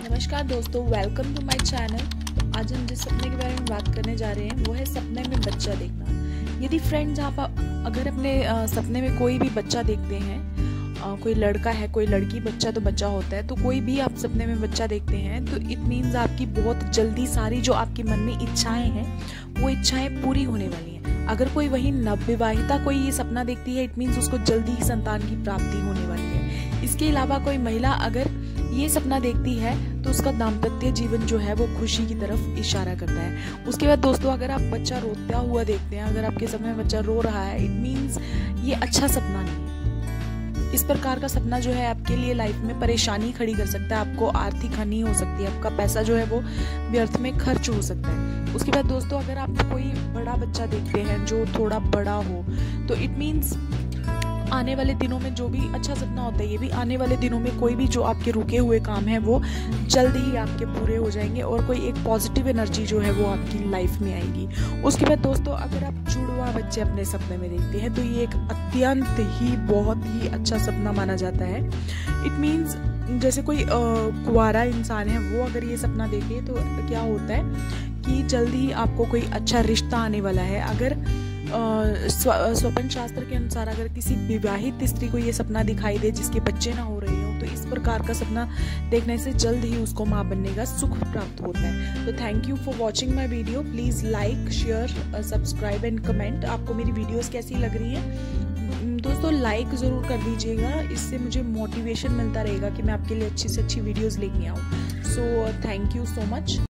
नमस्कार दोस्तों, welcome to my channel. आज हम जिस सपने के बारे में बात करने जा रहे हैं वो है सपने में बच्चा देखना। यदि फ्रेंड्स आप अगर अपने सपने में कोई भी बच्चा देखते हैं, कोई लड़का है कोई लड़की, बच्चा तो बच्चा होता है, तो कोई भी आप सपने में बच्चा देखते हैं तो इट मीन्स आपकी बहुत जल्दी सारी जो आपकी मन में इच्छाएं हैं वो इच्छाएं पूरी होने वाली हैं। अगर कोई वही नवविवाहिता कोई ये सपना देखती है, इट मीन्स उसको जल्दी ही संतान की प्राप्ति होने वाली है। इसके अलावा कोई महिला अगर ये सपना देखती है तो उसका दाम्पत्य जीवन जो है वो खुशी की तरफ इशारा करता है। उसके बाद दोस्तों, अगर आप बच्चा रोता हुआ देखते हैं, अगर आपके सपने में बच्चा रो रहा है, इट मीन्स ये अच्छा सपना नहीं है। इस प्रकार का सपना जो है आपके लिए लाइफ में परेशानी खड़ी कर सकता है, आपको आर्थिक हानि हो सकती है, आपका पैसा जो है वो व्यर्थ में खर्च हो सकता है। उसके बाद दोस्तों, अगर आप कोई बड़ा बच्चा देखते हैं जो थोड़ा बड़ा हो तो इट मीन्स आने वाले दिनों में जो भी अच्छा सपना होता है, ये भी आने वाले दिनों में कोई भी जो आपके रुके हुए काम है वो जल्द ही आपके पूरे हो जाएंगे और कोई एक पॉजिटिव एनर्जी जो है वो आपकी लाइफ में आएगी। उसके बाद दोस्तों, अगर आप जुड़वा बच्चे अपने सपने में देखते हैं तो ये एक अत्यंत ही बहुत ही अच्छा सपना माना जाता है। इट मीन्स जैसे कोई कुंवारा इंसान है वो अगर ये सपना देखे तो क्या होता है कि जल्दी ही आपको कोई अच्छा रिश्ता आने वाला है। अगर स्वपन शास्त्र के अनुसार अगर किसी विवाहित स्त्री को ये सपना दिखाई दे जिसके बच्चे ना हो रहे हो, तो इस प्रकार का सपना देखने से जल्द ही उसको माँ बनने का सुख प्राप्त होता है। तो thank you for watching my video. Please like, share, subscribe and comment. आपको मेरी वीडियोस कैसी लग रही है दोस्तों, लाइक ज़रूर कर दीजिएगा, इससे मुझे मोटिवेशन मिलता रहेगा कि मैं आपके लिए अच्छी से अच्छी वीडियोज़ लेके आऊँ। So thank you so much.